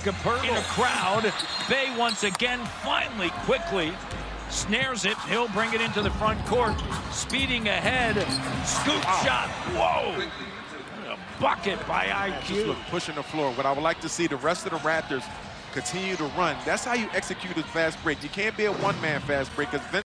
in a crowd. Bay once again, finally, Quickley snares it. He'll bring it into the front court. Speeding ahead. Scoop shot. Whoa! A bucket by IQ. Just look, pushing the floor. What I would like to see the rest of the Raptors continue to run. That's how you execute a fast break. You can't be a one-man fast break because